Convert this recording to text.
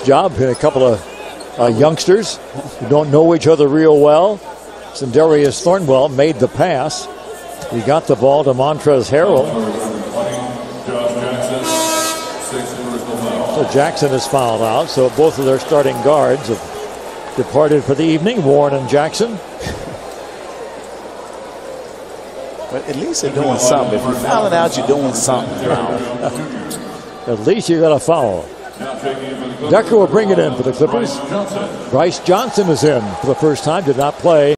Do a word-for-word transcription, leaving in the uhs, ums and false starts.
job. A couple of uh, youngsters who don't know each other real well. Sindarius Thornwell made the pass. He got the ball to Montrezl Harrell. So Jackson is fouled out. So both of their starting guards have departed for the evening, Warren and Jackson. But at least they're doing something. If you're fouling out, you're doing something. At least you got a foul. Decker will bring it in for the Clippers. Bryce Johnson is in for the first time, did not play.